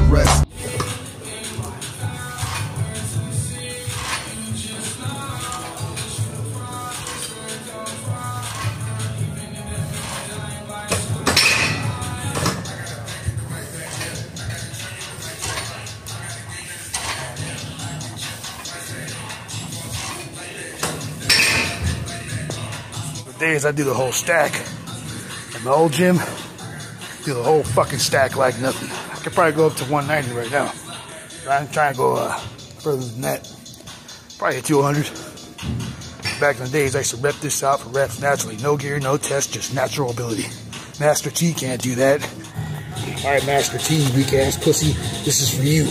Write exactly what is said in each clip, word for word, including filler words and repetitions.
rest. Days I do the whole stack. At my old gym, do the whole fucking stack like nothing. I could probably go up to one ninety right now. I'm trying to go uh, further than that. Probably two hundred. Back in the days, I used to rep this out for reps naturally. No gear, no test, just natural ability. Master T can't do that. Alright, Master T, weak ass pussy, this is for you.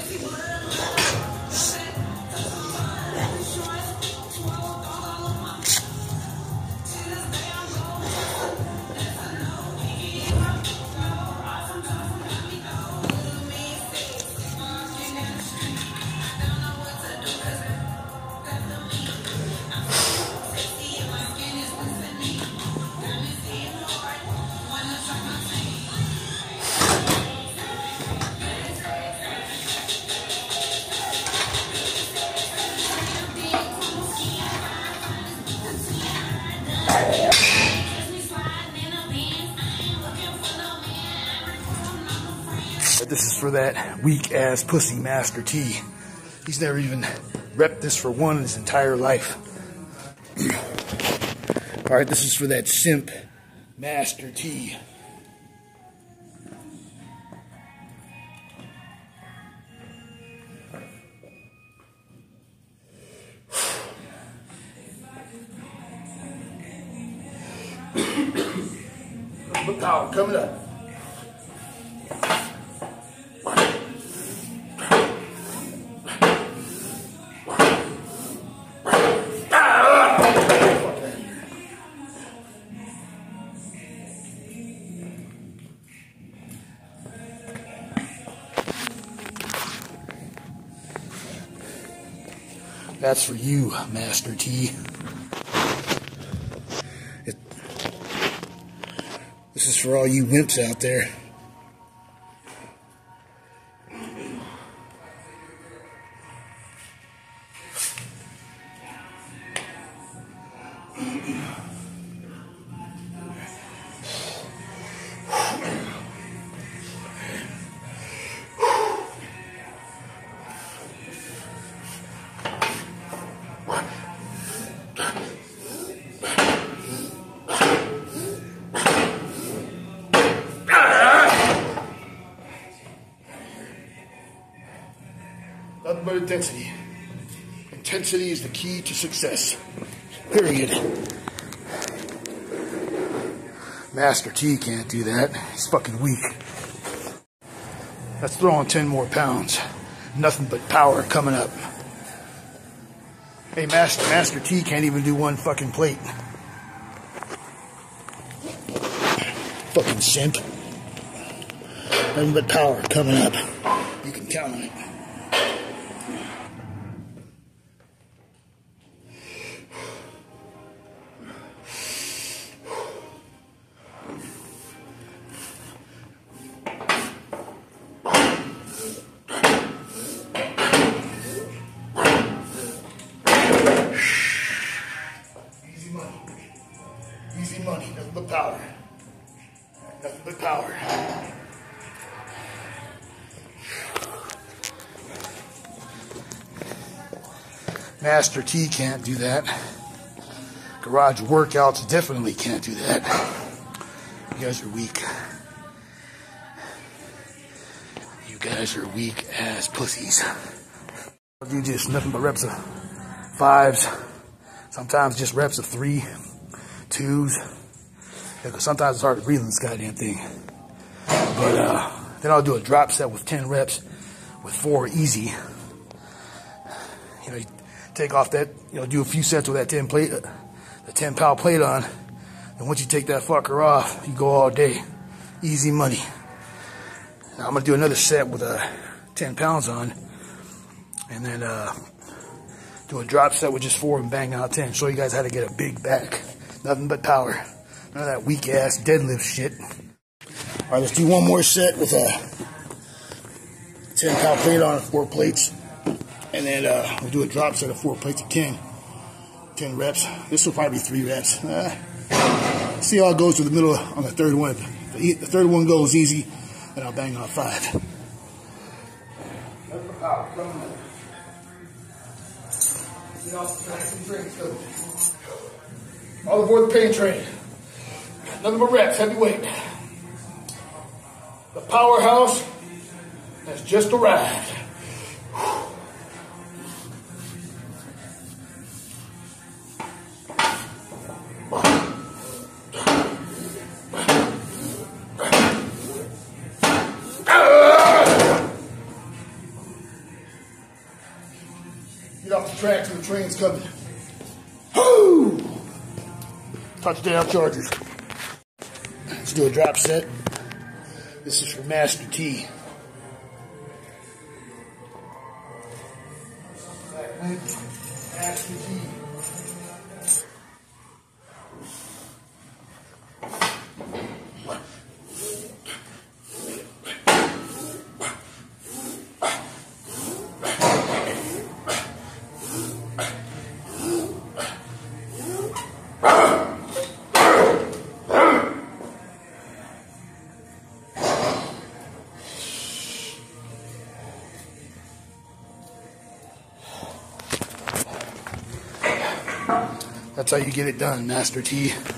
This is for that weak ass pussy Master T. He's never even repped this for one in his entire life. Alright, this is for that simp Master T. Look out, coming up. That's for you, Master T. It, this is for all you wimps out there. Nothing but intensity. Intensity is the key to success. Period. Master T can't do that. He's fucking weak. Let's throw on ten more pounds. Nothing but power coming up. Hey, Master, Master T can't even do one fucking plate. Fucking simp. Nothing but power coming up. You can count on it. Easy money, nothing but power. Nothing but power. Master T can't do that. Garage workouts definitely can't do that. You guys are weak. You guys are weak ass pussies. I do just nothing but reps of fives. Sometimes just reps of three, twos. Yeah, 'cause sometimes it's hard to breathe in this goddamn thing. But uh, then I'll do a drop set with ten reps with four easy. You know, you take off that, you know, do a few sets with that ten plate, uh, the ten pound plate on. And once you take that fucker off, you go all day. Easy money. Now I'm gonna do another set with uh, ten pounds on, and then uh, do a drop set with just four and bang out ten. Show you guys how to get a big back. Nothing but power. None of that weak ass deadlift shit. All right, let's do one more set with uh, ten pound plate on four plates. And then uh, we'll do a drop set of four plates of ten. ten reps. This will probably be three reps. Uh, see how it goes to the middle on the third one. If the third one goes easy, then I'll bang on five. All aboard the pain train. Nothing but reps, heavyweight. The powerhouse has just arrived. Get off the tracks and the train's coming. Woo! Touchdown Chargers. Let's do a drop set. This is for Master T. Master T. That's how you get it done, Master T.